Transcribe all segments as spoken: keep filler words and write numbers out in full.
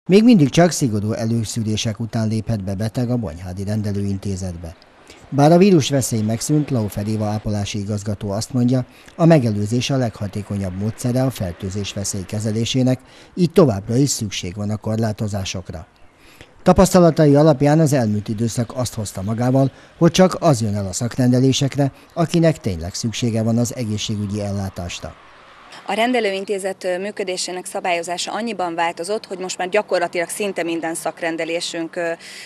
Még mindig csak szigorú előszűrések után léphet be beteg a Bonyhádi Rendelőintézetbe. Bár a vírusveszély megszűnt, Laufer Éva ápolási igazgató azt mondja, a megelőzés a leghatékonyabb módszere a fertőzés veszély kezelésének, így továbbra is szükség van a korlátozásokra. Tapasztalatai alapján az elmúlt időszak azt hozta magával, hogy csak az jön el a szakrendelésekre, akinek tényleg szüksége van az egészségügyi ellátásra. A rendelőintézet működésének szabályozása annyiban változott, hogy most már gyakorlatilag szinte minden szakrendelésünk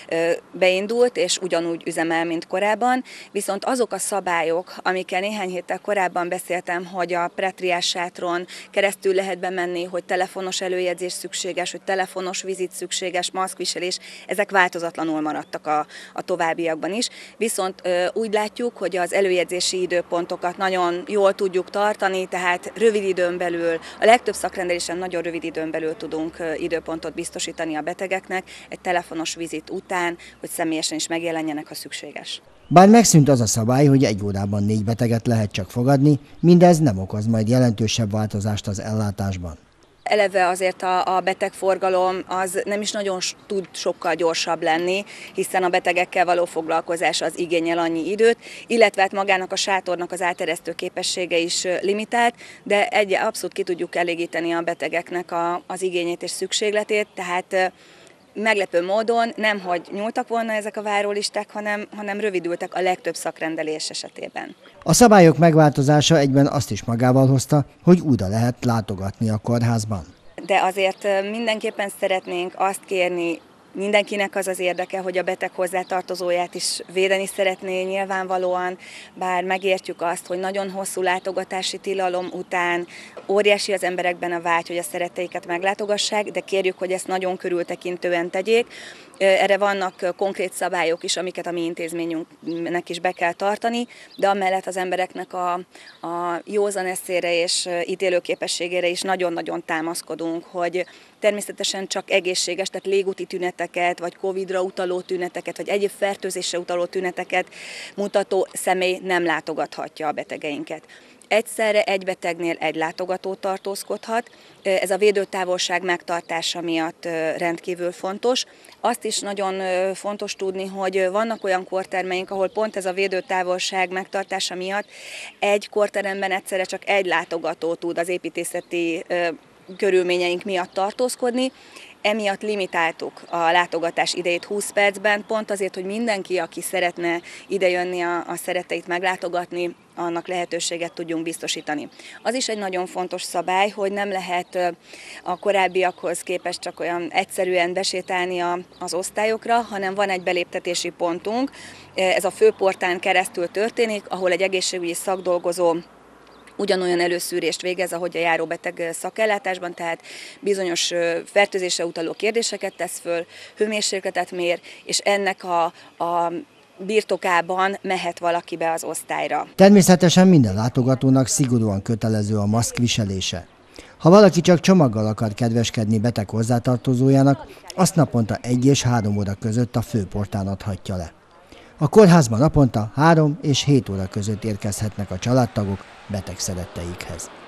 beindult, és ugyanúgy üzemel, mint korábban. Viszont azok a szabályok, amikkel néhány héttel korábban beszéltem, hogy a pretriás sátron keresztül lehet bemenni, hogy telefonos előjegyzés szükséges, hogy telefonos vizit szükséges, maszkviselés, ezek változatlanul maradtak a, a továbbiakban is. Viszont úgy látjuk, hogy az előjegyzési időpontokat nagyon jól tudjuk tartani, tehát rövid időn belül, a legtöbb szakrendelésen nagyon rövid időn belül tudunk időpontot biztosítani a betegeknek, egy telefonos vizit után, hogy személyesen is megjelenjenek, ha szükséges. Bár megszűnt az a szabály, hogy egy órában négy beteget lehet csak fogadni, mindez nem okoz majd jelentősebb változást az ellátásban. Eleve azért a, a betegforgalom az nem is nagyon tud sokkal gyorsabb lenni, hiszen a betegekkel való foglalkozás az igényel annyi időt, illetve hát magának a sátornak az áteresztő képessége is limitált, de egy, abszolút ki tudjuk elégíteni a betegeknek a, az igényét és szükségletét, tehát meglepő módon nem, hogy nyúltak volna ezek a várólisták, hanem, hanem rövidültek a legtöbb szakrendelés esetében. A szabályok megváltozása egyben azt is magával hozta, hogy újra lehet látogatni a kórházban. De azért mindenképpen szeretnénk azt kérni, mindenkinek az az érdeke, hogy a beteg hozzátartozóját is védeni szeretné nyilvánvalóan, bár megértjük azt, hogy nagyon hosszú látogatási tilalom után óriási az emberekben a vágy, hogy a szeretteiket meglátogassák, de kérjük, hogy ezt nagyon körültekintően tegyék. Erre vannak konkrét szabályok is, amiket a mi intézményünknek is be kell tartani, de amellett az embereknek a, a józan eszére és ítélőképességére is nagyon-nagyon támaszkodunk, hogy természetesen csak egészséges, tehát légúti tüneteket, vagy Covidra utaló tüneteket, vagy egyéb fertőzésre utaló tüneteket mutató személy nem látogathatja a betegeinket. Egyszerre egy betegnél egy látogató tartózkodhat, ez a védőtávolság megtartása miatt rendkívül fontos. Azt is nagyon fontos tudni, hogy vannak olyan kórtermeink, ahol pont ez a védőtávolság megtartása miatt egy kórteremben egyszerre csak egy látogató tud az építészeti körülményeink miatt tartózkodni. Emiatt limitáltuk a látogatás idejét húsz percben, pont azért, hogy mindenki, aki szeretne idejönni a, a szeretteit meglátogatni, annak lehetőséget tudjunk biztosítani. Az is egy nagyon fontos szabály, hogy nem lehet a korábbiakhoz képest csak olyan egyszerűen besétálni az osztályokra, hanem van egy beléptetési pontunk. Ez a főportán keresztül történik, ahol egy egészségügyi szakdolgozó ugyanolyan előszűrést végez, ahogy a járóbeteg szakellátásban, tehát bizonyos fertőzésre utaló kérdéseket tesz föl, hőmérsékletet mér, és ennek a, a birtokában mehet valaki be az osztályra. Természetesen minden látogatónak szigorúan kötelező a maszk viselése. Ha valaki csak csomaggal akar kedveskedni beteg hozzátartozójának, azt naponta egy és három óra között a főportán adhatja le. A kórházban naponta három és hét óra között érkezhetnek a családtagok beteg szeretteikhez.